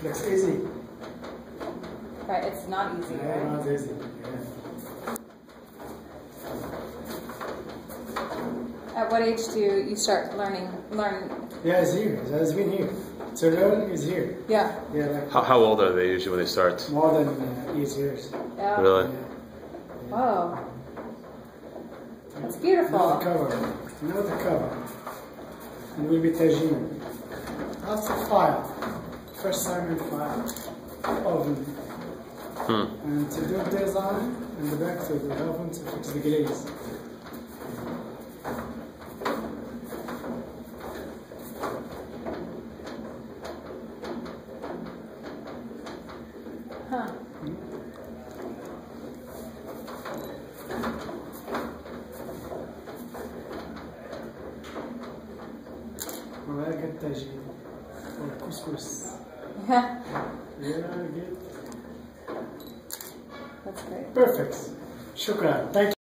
Looks easy. Right, it's not easy, Yeah, right? not easy. Yeah. At what age do you start learn? Yeah, it's here. It has been here. To learn is here. Yeah. Yeah, like How old are they usually when they start? more than 8 years. Yeah. Really? Yeah. Whoa. That's Now beautiful. the cover. Now the cover. It will be tagine. That's a file. First time in file. Oven. And to do design and the back to the oven to fix the glaze. Huh. وهاك التاجين والكسكس. Yeah. Yeah, good. That's great. Perfect. شكرا. Thank you.